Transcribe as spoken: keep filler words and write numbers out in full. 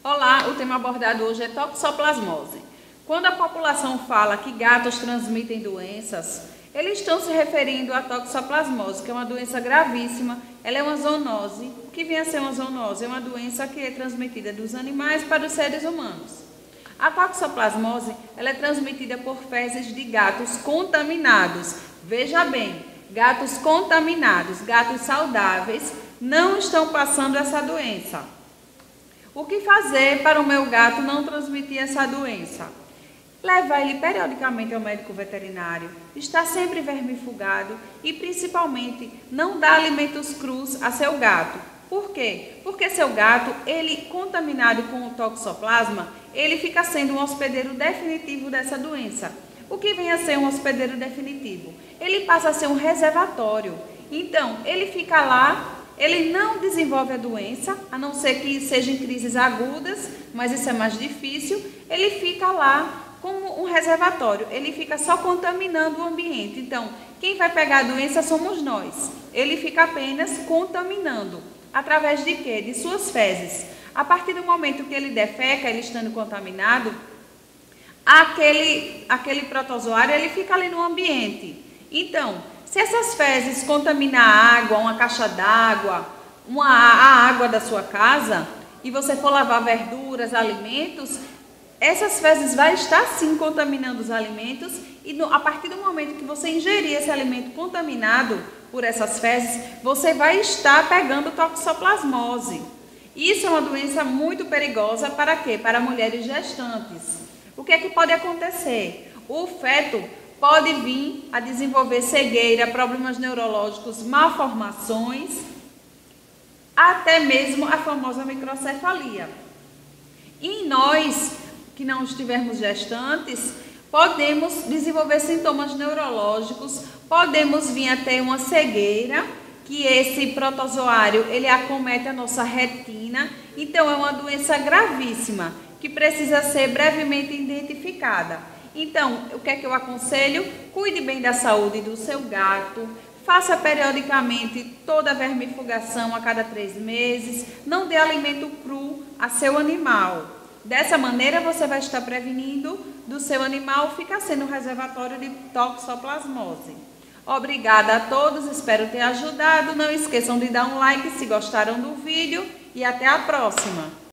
Olá, o tema abordado hoje é toxoplasmose. Quando a população fala que gatos transmitem doenças, eles estão se referindo à toxoplasmose, que é uma doença gravíssima. Ela é uma zoonose. O que vem a ser uma zoonose? É uma doença que é transmitida dos animais para os seres humanos. A toxoplasmose ela é transmitida por fezes de gatos contaminados. Veja bem, gatos contaminados, gatos saudáveis, não estão passando essa doença. O que fazer para o meu gato não transmitir essa doença? Levar ele periodicamente ao médico veterinário, estar sempre vermifugado e principalmente não dar alimentos crus a seu gato. Por quê? Porque seu gato, ele contaminado com o toxoplasma, ele fica sendo um hospedeiro definitivo dessa doença. O que vem a ser um hospedeiro definitivo? Ele passa a ser um reservatório. Então, ele fica lá. Ele não desenvolve a doença, a não ser que seja em crises agudas, mas isso é mais difícil. Ele fica lá como um reservatório, ele fica só contaminando o ambiente. Então, quem vai pegar a doença somos nós. Ele fica apenas contaminando. Através de quê? De suas fezes. A partir do momento que ele defeca, ele estando contaminado, aquele, aquele protozoário ele fica ali no ambiente. Então, se essas fezes contaminam a água, uma caixa d'água, uma, a água da sua casa, e você for lavar verduras, alimentos, essas fezes vão estar sim contaminando os alimentos e no, a partir do momento que você ingerir esse alimento contaminado por essas fezes, você vai estar pegando toxoplasmose. Isso é uma doença muito perigosa para quê? Para mulheres gestantes. O que é que pode acontecer? O feto pode vir a desenvolver cegueira, problemas neurológicos, malformações, até mesmo a famosa microcefalia. E nós, que não estivermos gestantes, podemos desenvolver sintomas neurológicos, podemos vir a ter uma cegueira, que esse protozoário ele acomete a nossa retina, então é uma doença gravíssima, que precisa ser brevemente identificada. Então, o que é que eu aconselho? Cuide bem da saúde do seu gato, faça periodicamente toda a vermifugação a cada três meses, não dê alimento cru a seu animal. Dessa maneira, você vai estar prevenindo do seu animal ficar sendo um reservatório de toxoplasmose. Obrigada a todos, espero ter ajudado. Não esqueçam de dar um like se gostaram do vídeo e até a próxima!